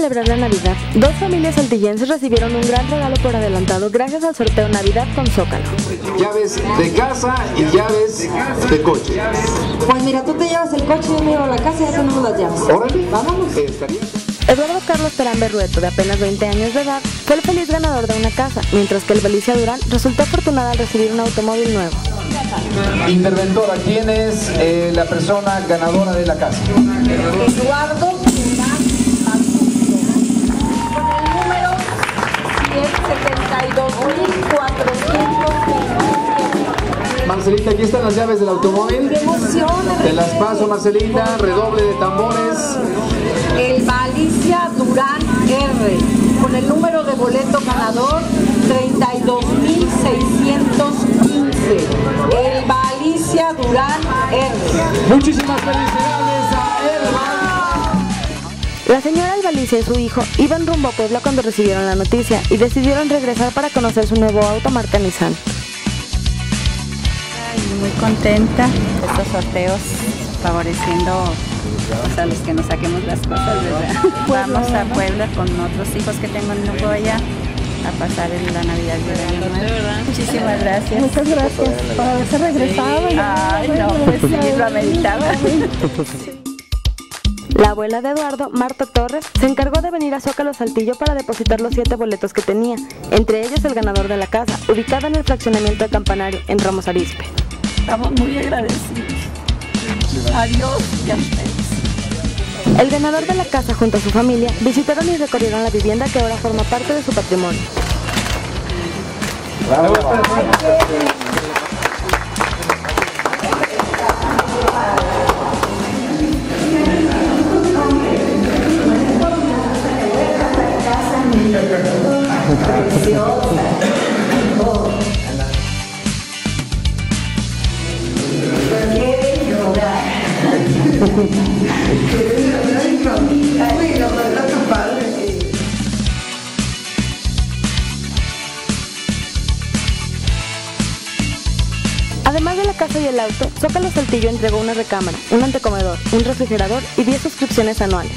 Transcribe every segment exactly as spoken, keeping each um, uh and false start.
celebrar la Navidad, dos familias saltillenses recibieron un gran regalo por adelantado gracias al sorteo Navidad con Zócalo. Llaves de casa y llaves de coche. Pues mira, tú te llevas el coche y yo me llevo la casa y ya tenemos las llaves. Órale. Vámonos. Eh, estaría... Eduardo Carlos Terán Berrueto, de apenas veinte años de edad, fue el feliz ganador de una casa, mientras que el Belicia Durán resultó afortunada al recibir un automóvil nuevo. Interventora, ¿quién es eh, la persona ganadora de la casa? Eduardo Durán Matuto, con el número setenta y dos mil cuatrocientos veinte. Marcelita, aquí están las llaves del automóvil. ¡Qué emoción! Te las paso, Marcelita, redoble de tambores. El Belicia Durán R, con el número de boleto ganador treinta y dos mil seiscientos quince. El Belicia Durán R. Muchísimas felicidades a Elba. La señora Albalicia y su hijo iban rumbo a Puebla cuando recibieron la noticia y decidieron regresar para conocer su nuevo auto marca Nissan. Ay, muy contenta de estos sorteos favoreciendo pues, a los que nos saquemos las cosas, ¿verdad? Vamos a Puebla con otros hijos que tengo en Nuevo allá a pasar en la Navidad de Año Nuevo. Muchísimas gracias. Muchas gracias por haberse regresado. Ay, no, pues sí, lo ameritaba. La abuela de Eduardo, Marta Torres, se encargó de venir a Zócalo Saltillo para depositar los siete boletos que tenía, entre ellos el ganador de la casa, ubicada en el fraccionamiento de Campanario, en Ramos Arizpe. Estamos muy agradecidos. Adiós y a ustedes. El ganador de la casa junto a su familia visitaron y recorrieron la vivienda que ahora forma parte de su patrimonio. Bravo. Además de la casa y el auto, Zócalo Saltillo entregó una recámara, un antecomedor, un refrigerador y diez suscripciones anuales.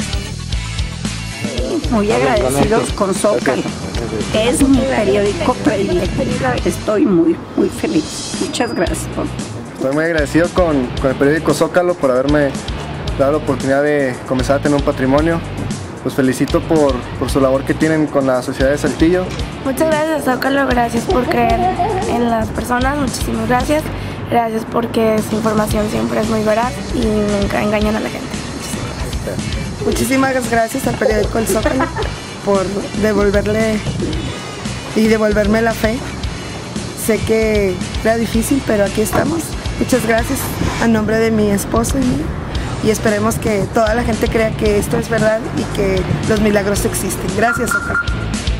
Muy agradecidos con Zócalo. Es mi periódico predilecto. Estoy muy, muy feliz. Muchas gracias. Estoy muy agradecido con, con el periódico Zócalo por haberme dado la oportunidad de comenzar a tener un patrimonio. Los felicito por, por su labor que tienen con la sociedad de Saltillo. Muchas gracias a Zócalo, gracias por creer en las personas, muchísimas gracias. Gracias porque su información siempre es muy veraz y nunca engañan a la gente. Muchísimas gracias al periódico El Zócalo por devolverle y devolverme la fe. Sé que era difícil, pero aquí estamos. Muchas gracias a nombre de mi esposo y mío. Y esperemos que toda la gente crea que esto es verdad y que los milagros existen. Gracias, Zócalo.